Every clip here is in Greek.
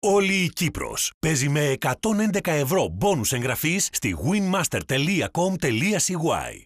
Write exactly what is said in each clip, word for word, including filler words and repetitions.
Όλη η Κύπρος παίζει με εκατόν έντεκα ευρώ μπόνους εγγραφής στη winmaster τελεία com τελεία cy.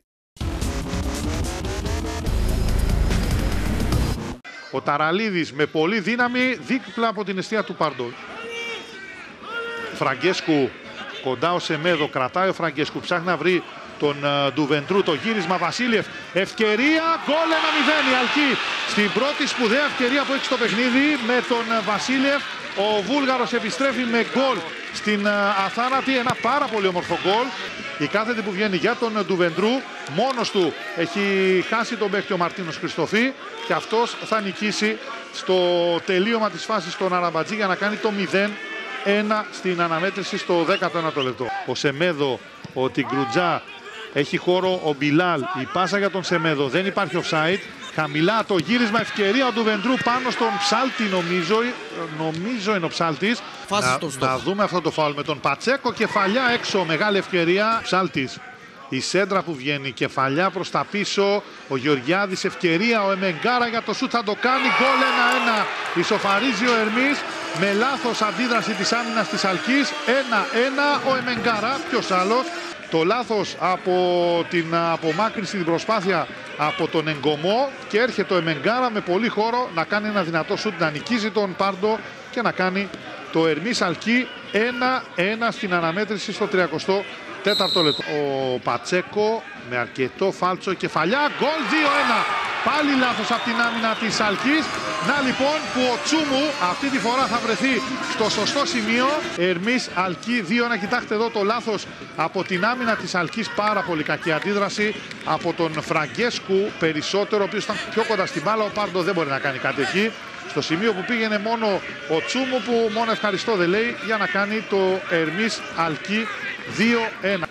Ο Ταραλίδης με πολύ δύναμη δίπλα από την εστία του Πάρντο. Φραγκέσκου κοντά ο Σεμέδο, κρατάει ο Φραγκέσκου, ψάχνει να βρει τον uh, Ντουβεντρού, το γύρισμα Βασίλειεφ, ευκαιρία, γκολ ένα μηδέν η Αλκή. Στην πρώτη σπουδαία ευκαιρία που έχει στο παιχνίδι με τον uh, Βασίλειεφ, ο Βούλγαρος επιστρέφει με γκολ στην uh, αθάνατη, ένα πάρα πολύ όμορφο γκολ. Η κάθετη που βγαίνει για τον uh, Ντουβεντρού, μόνος του έχει χάσει τον παίκτη ο Μαρτίνος Χριστοφή και αυτός θα νικήσει στο τελείωμα της φάσης τον Αραμπατζή για να κάνει το μηδέν ένα στην αναμέτρηση στο δέκατο ένατο λεπτό. Ο Σεμέδο, ο Τιγκρουτζά, έχει χώρο ο Μπιλάλ, η πάσα για τον Σεμέδο, δεν υπάρχει offside. Χαμηλά το γύρισμα, ευκαιρία ο Ντουβεντρού πάνω στον Ψάλτη, νομίζω, νομίζω είναι ο Ψάλτης. Να, να δούμε αυτό το φάουλ με τον Πατσέκο, κεφαλιά έξω, μεγάλη ευκαιρία. Ψάλτης, η σέντρα που βγαίνει, κεφαλιά προς τα πίσω, ο Γεωργιάδης, ευκαιρία, ο Εμεγκάρα για το σούτ θα το κάνει, γκολ ένα ένα. Ισοφαρίζει ο Ερμής με λάθος αντίδραση της άμυνας της Αλκής, ένα ένα ο Εμεγκάρα, ποιος άλλος. Το λάθος από την απομάκρυνση, την προσπάθεια από τον Εγκομό και έρχεται ο Εμεγκάρα με πολύ χώρο να κάνει ένα δυνατό σούτ, να νικίζει τον Πάρντο και να κάνει το Ερμής Αλκή ένα ένα στην αναμέτρηση στο τριακοστό τέταρτο λεπτό. Ο Πατσέκο με αρκετό φάλτσο, κεφαλιά, γκολ δύο ένα. Πάλι λάθος από την άμυνα της Αλκής. Να λοιπόν που ο Τσούμου αυτή τη φορά θα βρεθεί στο σωστό σημείο. Ερμής Αλκή δύο ένα. Κοιτάξτε εδώ το λάθος από την άμυνα της Αλκής. Πάρα πολύ κακή αντίδραση από τον Φραγκέσκου περισσότερο, ο οποίος ήταν πιο κοντά στην μπάλα. Ο Πάρντο δεν μπορεί να κάνει κάτι εκεί. Στο σημείο που πήγαινε μόνο ο Τσούμου, που μόνο ευχαριστώ δεν λέει, για να κάνει το Ερμής Αλκή δύο ένα.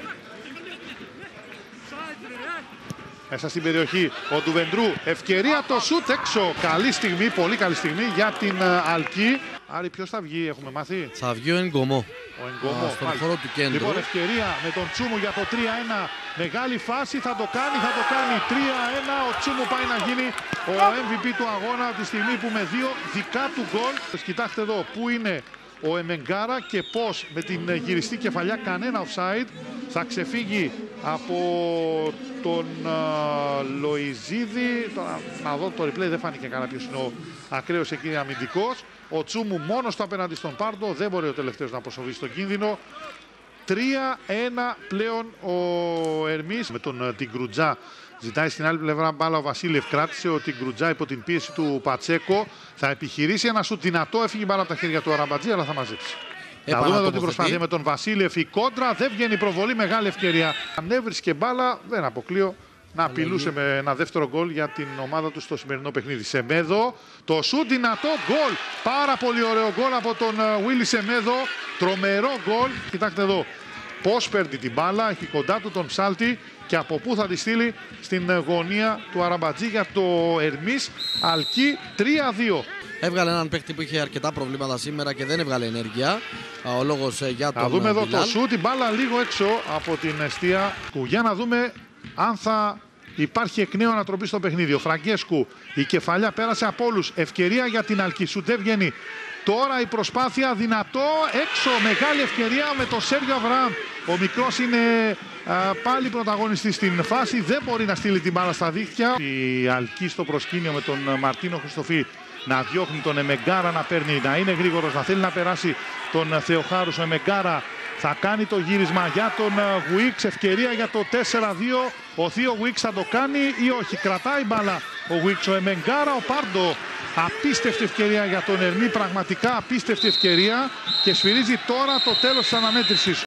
Μέσα στην περιοχή ο Ντουβεντρού, ευκαιρία, το σούτ έξω. Καλή στιγμή, πολύ καλή στιγμή για την uh, Αλκή. Άρη, ποιος θα βγει, έχουμε μάθει? Θα βγει ο Εγκομό. Ο Εγκομό, στον χώρο του κέντρου. Λοιπόν, ευκαιρία με τον Τσούμου για το τρία ένα. Μεγάλη φάση, θα το κάνει, θα το κάνει. τρία ένα, ο Τσούμου πάει να γίνει ο εμ βι πι του αγώνα τη στιγμή που με δύο δικά του γκολ. Κοιτάξτε εδώ, πού είναι ο Εμεγκάρα και πώς με την γυριστή κεφαλιά, κανένα offside, θα ξεφύγει από τον uh, Λοϊζίδη. Τώρα, να δω το replay, δεν φάνηκε καλά ποιος είναι ο ακραίος εκεί αμυντικός. Ο Τσούμου μόνος του απέναντι στον Πάρντο, δεν μπορεί ο τελευταίος να αποσοβεί στον κίνδυνο. τρία ένα πλέον ο Ερμής με τον uh, Τιγκρουτζά. Ζητάει στην άλλη πλευρά μπάλα ο Βασίλειεφ, κράτησε ο Τιγκρουτζά υπό την πίεση του Πατσέκο. Θα επιχειρήσει ένα σουτ δυνατό, έφυγε μπάλα από τα χέρια του Αραμπατζή, αλλά θα μαζέψει. Να δούμε εδώ την προσπάθεια με τον Βασίλειεφ. Η κόντρα, δεν βγαίνει προβολή, μεγάλη ευκαιρία. Αν έβρισκε μπάλα, δεν αποκλείω να απειλούσε με ένα δεύτερο γκολ για την ομάδα του στο σημερινό παιχνίδι. Σεμέδο, το σουτ δυνατό, γκολ. Πάρα πολύ ωραίο γκολ από τον Βίλι Σεμέδο. Τρομερό γκολ. Κοιτάξτε εδώ πώς παίρνει την μπάλα, έχει κοντά του τον Ψάλτη και από πού θα τη στείλει στην γωνία του Αραμπατζή για το Ερμής Αλκή τρία δύο. Έβγαλε έναν παίκτη που είχε αρκετά προβλήματα σήμερα και δεν έβγαλε ενέργεια. Ο λόγος για τον. Να δούμε εδώ Βιλάλ. το σούτ, την μπάλα λίγο έξω από την εστία. Για να δούμε αν θα υπάρχει εκ νέου ανατροπή στο παιχνίδι. Ο Φραγκέσκου, η κεφαλιά πέρασε από όλους. Ευκαιρία για την Αλκή. Σούτ δεν βγαίνει. Τώρα η προσπάθεια, δυνατό, έξω, μεγάλη ευκαιρία με τον Σέργιο Αβραάμ. Ο μικρός είναι α, πάλι πρωταγωνιστής στην φάση, δεν μπορεί να στείλει την μπάλα στα δίχτυα. Η Αλκή στο προσκήνιο με τον Μαρτίνο Χριστοφή να διώχνει τον Εμεγκάρα, να παίρνει, να είναι γρήγορος, να θέλει να περάσει τον Θεοχάρους. Ο Εμεγκάρα θα κάνει το γύρισμα για τον Γουίξ, ευκαιρία για το τέσσερα δύο. Ο Θείο Γουίξ θα το κάνει ή όχι, κρατάει μπάλα ο Γουίξ, ο Εμεγκάρα, ο Πάρντο. Απίστευτη ευκαιρία για τον Ερμή, πραγματικά απίστευτη ευκαιρία και σφυρίζει τώρα το τέλος της αναμέτρησης.